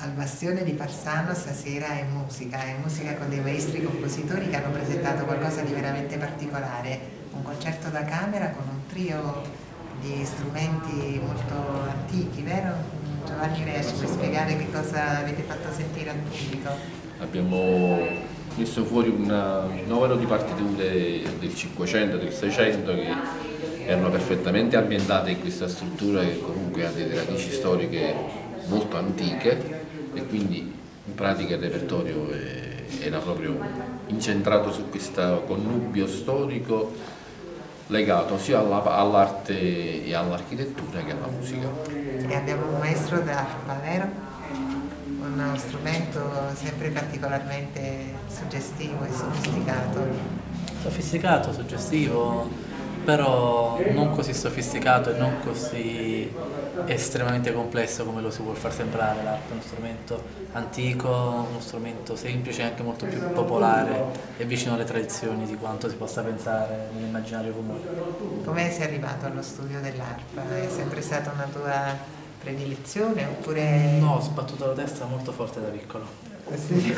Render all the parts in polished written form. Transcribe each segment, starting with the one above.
al Bastione di Farsano stasera è musica con dei maestri compositori che hanno presentato qualcosa di veramente particolare, un concerto da camera con un trio di strumenti molto antichi, vero? Giovanni Rea, ci puoi spiegare che cosa avete fatto sentire al pubblico? Abbiamo messo fuori un novero di partiture del 500, del 600 che erano perfettamente ambientate in questa struttura che comunque ha delle radici storiche molto antiche e quindi in pratica il repertorio era proprio incentrato su questo connubio storico legato sia all'arte e all'architettura che alla musica. E abbiamo un maestro d'arpa, vero? Uno strumento sempre particolarmente suggestivo e sofisticato. Sofisticato, suggestivo, però non così sofisticato e non così estremamente complesso come lo si vuol far sembrare l'arpa. È uno strumento antico, uno strumento semplice e anche molto più popolare e vicino alle tradizioni di quanto si possa pensare nell'immaginario comune. Come sei arrivato allo studio dell'arpa? È sempre stata una tua predilezione oppure... No, ho sbattuto la testa molto forte da piccolo. Sì.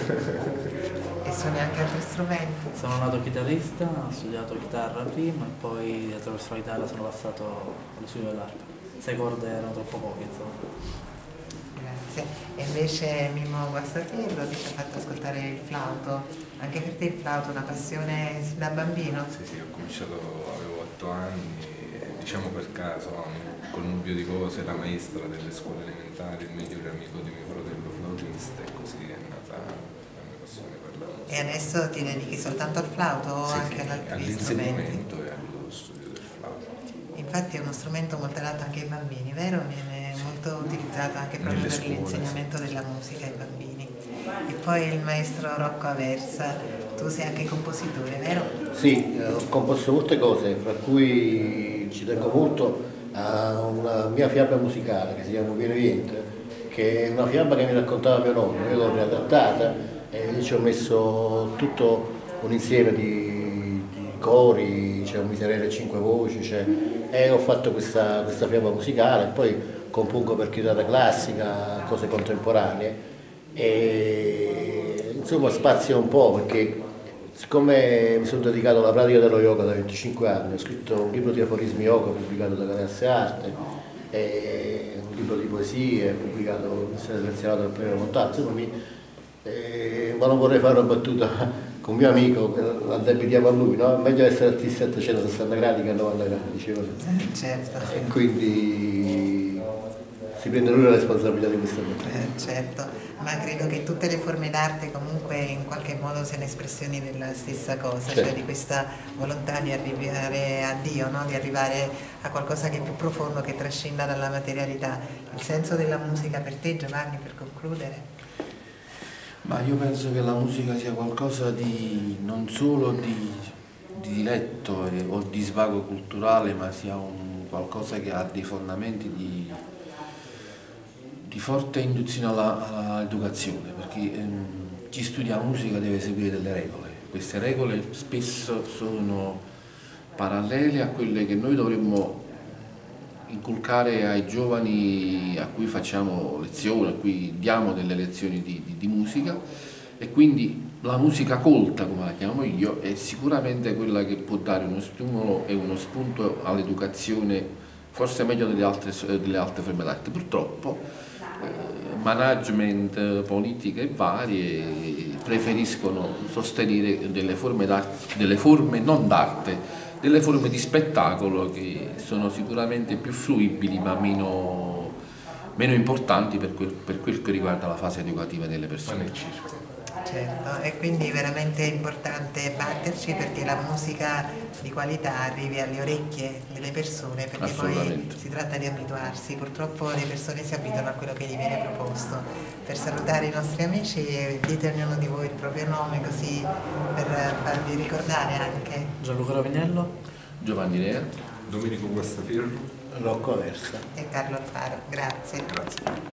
E suoni anche altri strumenti? Sono nato chitarrista, ho studiato chitarra prima e poi attraverso la chitarra sono passato allo studio dell'arpa. 6 corde erano troppo poche, insomma. Grazie. E invece Mimmo Guastatiero ti ha fatto ascoltare il flauto. Anche per te il flauto è una passione sin da bambino? Sì, ho cominciato, avevo 8 anni e diciamo per caso, un connubio di cose, la maestra delle scuole elementari, il migliore amico di mio fratello flautista e così è nata la mia passione per la musica. E adesso ti dedichi soltanto al flauto o anche ad altri strumenti? All'insegnamento e allo studio del flauto. Infatti è uno strumento molto adatto anche ai bambini, vero? Viene molto utilizzato anche proprio per l'insegnamento della musica ai bambini. E poi il maestro Rocco Aversa, tu sei anche compositore, vero? Sì, ho composto molte cose, fra cui ci tengo molto a una mia fiaba musicale che si chiama Viene Niente, che è una fiaba che mi raccontava mio nonno, io l'ho riadattata e ci ho messo tutto un insieme di cori, c'è un miserere 5 voci, e ho fatto questa fiaba musicale, poi compongo per chitarra classica, cose contemporanee e insomma spazio un po' perché siccome mi sono dedicato alla pratica dello yoga da 25 anni, ho scritto un libro di aforismi yoga pubblicato da Galassi Arte, un libro di poesie pubblicato, selezionato dal premio Montale, insomma ma non vorrei fare una battuta con un mio amico, la debitiamo a lui, no? Meglio essere artisti a 360 gradi che a 90 gradi, dicevo. Certo. E quindi si prende lui la responsabilità di questa cosa. Certo, ma credo che tutte le forme d'arte comunque in qualche modo siano espressioni della stessa cosa, certo. Cioè di questa volontà di arrivare a Dio, no? Di arrivare a qualcosa che è più profondo, che trascinda dalla materialità. Il senso della musica per te, Giovanni, per concludere? Ma io penso che la musica sia qualcosa di non solo di diletto o di svago culturale, ma sia qualcosa che ha dei fondamenti di forte induzione all'educazione, perché chi studia musica deve seguire delle regole. Queste regole spesso sono parallele a quelle che noi dovremmo inculcare ai giovani a cui facciamo lezioni, a cui diamo delle lezioni di musica, e quindi la musica colta, come la chiamo io, è sicuramente quella che può dare uno stimolo e uno spunto all'educazione, forse meglio delle altre forme d'arte. Purtroppo management, politiche varie preferiscono sostenere delle forme non d'arte, delle forme di spettacolo che sono sicuramente più fruibili ma meno importanti per quel che riguarda la fase educativa delle persone. Certo, e quindi è veramente importante batterci perché la musica di qualità arrivi alle orecchie delle persone, perché poi si tratta di abituarsi. Purtroppo le persone si abituano a quello che gli viene proposto. Per salutare i nostri amici dite ognuno di voi il proprio nome, così per farvi ricordare anche. Gianluca Rovignello, Giovanni Rea, Domenico Guastafirro, Rocco Aversa E Carlo Alfaro. Grazie.